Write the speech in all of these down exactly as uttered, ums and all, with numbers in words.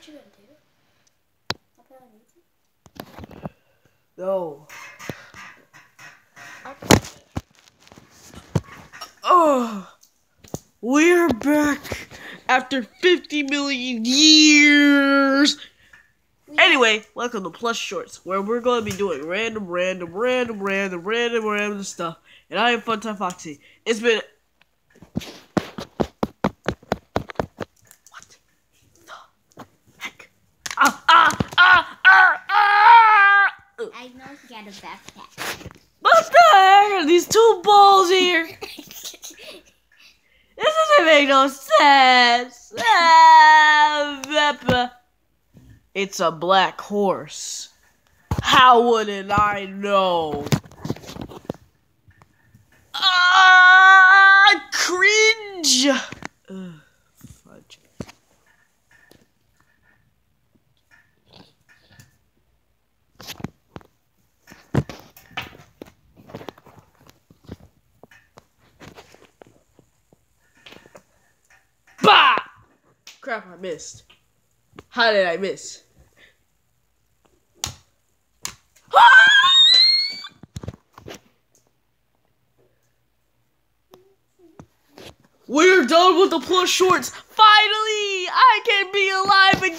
you gonna do? I'll put on YouTube? No. Oh, we're back after fifty million years. Yeah. Anyway, welcome to Plush Shorts, where we're going to be doing random, random, random, random, random, random stuff. And I am Funtime Foxy. It's been... What the heck? Ah, ah, ah, ah, ah! I know he got a backpack. What the heck are these two balls here? This doesn't make no sense. It's a black horse. How wouldn't I know? Ah, cringe. Ugh, fudge. Bah! Crap, I missed. How did I miss? We're done with the Plush Shorts. Finally, I can be alive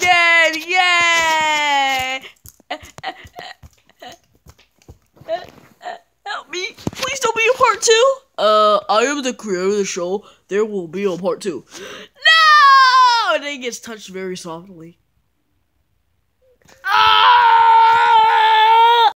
again. Yay! Help me. Please don't be a part two. Uh, I am the creator of the show. There will be a part two. No! And it gets touched very softly. Ah!